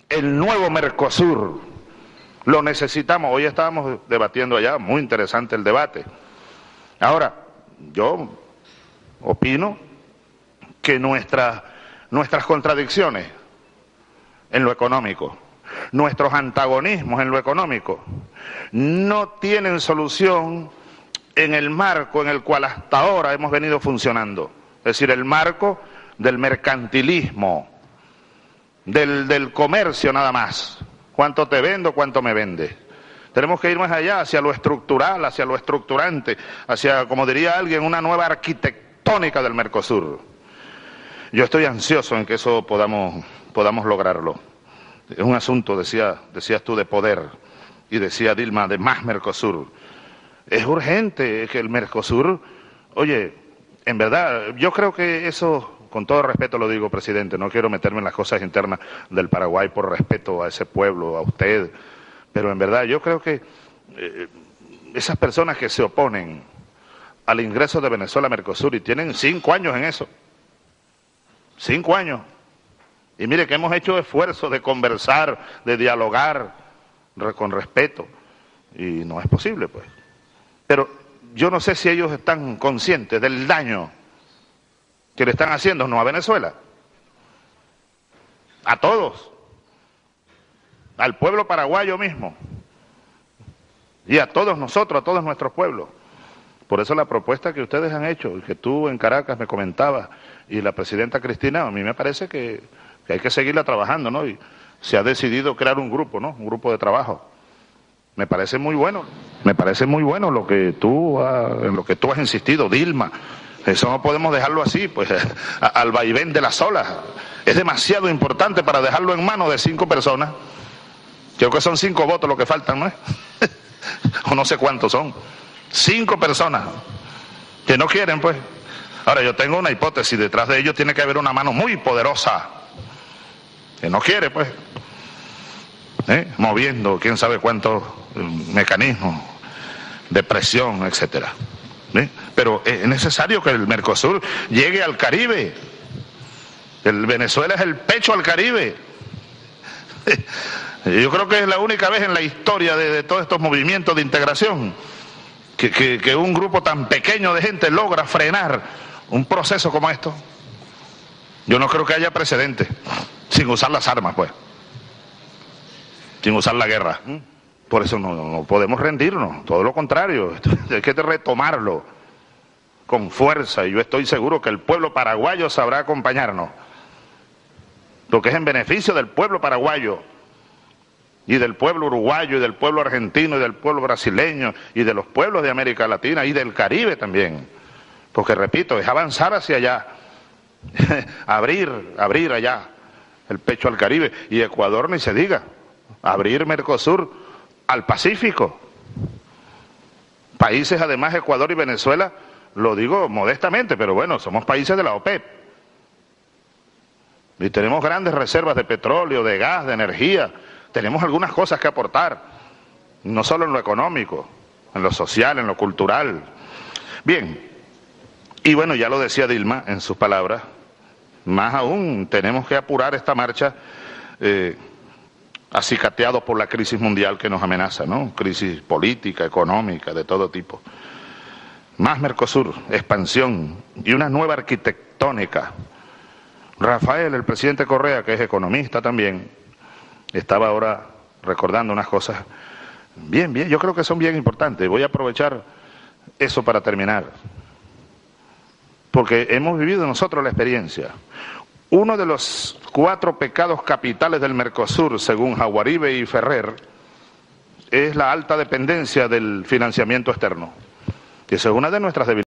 el nuevo Mercosur. Lo necesitamos. Hoy estábamos debatiendo allá, muy interesante el debate. Ahora, yo opino que nuestras contradicciones en lo económico, nuestros antagonismos en lo económico, no tienen solución en el marco en el cual hasta ahora hemos venido funcionando. Es decir, el marco del mercantilismo, del comercio nada más. ¿Cuánto te vendo, cuánto me vende? Tenemos que ir más allá, hacia lo estructural, hacia lo estructurante, hacia, como diría alguien, una nueva arquitectónica del Mercosur. Yo estoy ansioso en que eso podamos lograrlo. Es un asunto, decías tú, de poder, y decía Dilma, de más Mercosur. Es urgente que el Mercosur, oye, en verdad, yo creo que eso, con todo respeto lo digo, presidente, no quiero meterme en las cosas internas del Paraguay por respeto a ese pueblo, a usted, pero en verdad yo creo que esas personas que se oponen al ingreso de Venezuela a Mercosur y tienen 5 años en eso, 5 años, y mire que hemos hecho esfuerzos de conversar, de dialogar con respeto, y no es posible, pues. Pero yo no sé si ellos están conscientes del daño que le están haciendo, no a Venezuela, a todos, al pueblo paraguayo mismo, y a todos nosotros, a todos nuestros pueblos. Por eso la propuesta que ustedes han hecho, y que tú en Caracas me comentabas, y la presidenta Cristina, a mí me parece que hay que seguirla trabajando, ¿no? Y se ha decidido crear un grupo, ¿no? Un grupo de trabajo. Me parece muy bueno en lo que tú has insistido, Dilma. Eso no podemos dejarlo así, pues al vaivén de las olas. Es demasiado importante para dejarlo en manos de 5 personas. Creo que son 5 votos lo que faltan, ¿no es? O no sé cuántos son. 5 personas que no quieren, pues. Ahora, yo tengo una hipótesis, detrás de ellos tiene que haber una mano muy poderosa que no quiere, pues, moviendo quién sabe cuántos mecanismos de presión, etcétera. Pero es necesario que el Mercosur llegue al Caribe. El Venezuela es el pecho al Caribe. Yo creo que es la única vez en la historia de todos estos movimientos de integración que un grupo tan pequeño de gente logra frenar un proceso como esto. Yo no creo que haya precedente, sin usar las armas, pues, sin usar la guerra. Por eso no podemos rendirnos, todo lo contrario, hay que retomarlo con fuerza, y yo estoy seguro que el pueblo paraguayo sabrá acompañarnos, porque es en beneficio del pueblo paraguayo, y del pueblo uruguayo, y del pueblo argentino, y del pueblo brasileño, y de los pueblos de América Latina, y del Caribe también, porque repito, es avanzar hacia allá, abrir allá el pecho al Caribe, y Ecuador ni se diga, abrir Mercosur al Pacífico. Países, además, Ecuador y Venezuela, lo digo modestamente, pero bueno, somos países de la OPEP. Y tenemos grandes reservas de petróleo, de gas, de energía. Tenemos algunas cosas que aportar, no solo en lo económico, en lo social, en lo cultural. Bien, y bueno, ya lo decía Dilma en sus palabras, más aún tenemos que apurar esta marcha acicateado por la crisis mundial que nos amenaza, ¿no? Crisis política, económica, de todo tipo. Más Mercosur, expansión y una nueva arquitectónica. Rafael, el presidente Correa, que es economista también, estaba ahora recordando unas cosas bien, yo creo que son bien importantes. Voy a aprovechar eso para terminar, porque hemos vivido nosotros la experiencia. Uno de los 4 pecados capitales del Mercosur, según Jaguaribe y Ferrer, es la alta dependencia del financiamiento externo. Y esa es una de nuestras debilidades.